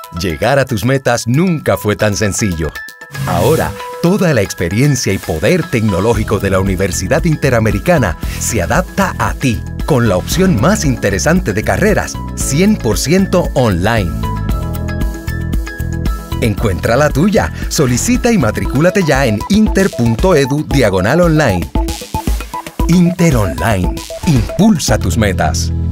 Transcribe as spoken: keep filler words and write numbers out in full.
Llegar a tus metas nunca fue tan sencillo. Ahora, toda la experiencia y poder tecnológico de la Universidad Interamericana se adapta a ti con la opción más interesante de carreras, cien por ciento online. Encuentra la tuya, solicita y matricúlate ya en inter.edu diagonal online. Inter Online, impulsa tus metas.